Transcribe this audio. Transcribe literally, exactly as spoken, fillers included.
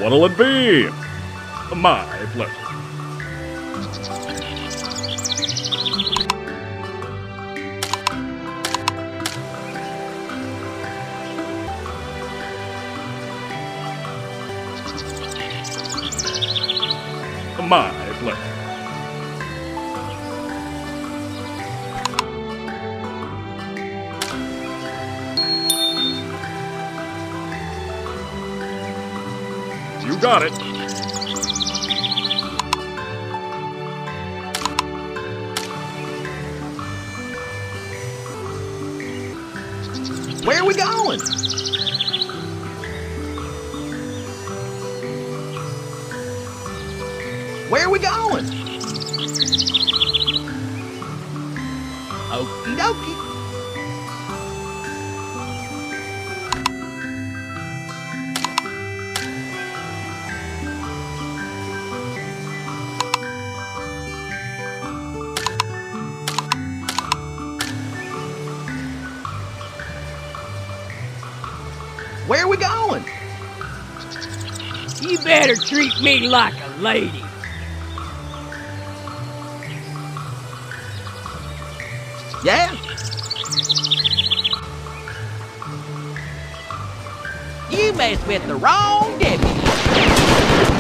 What'll it be? My pleasure. My pleasure. You got it. Where are we going? Where are we going? Okie dokie. Where are we going? You better treat me like a lady. Yeah? You messed with the wrong deputy.